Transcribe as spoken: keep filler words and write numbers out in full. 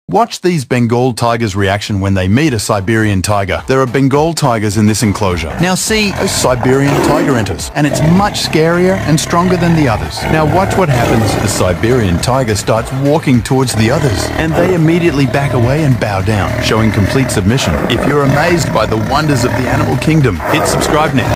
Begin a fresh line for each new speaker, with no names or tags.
Watch these Bengal tigers' reaction when they meet a Siberian tiger. There are Bengal tigers in this enclosure. Now see, a Siberian tiger enters, and it's much scarier and stronger than the others. Now watch what happens. The Siberian tiger starts walking towards the others, and they immediately back away and bow down, showing complete submission. If you're amazed by the wonders of the animal kingdom, hit subscribe now.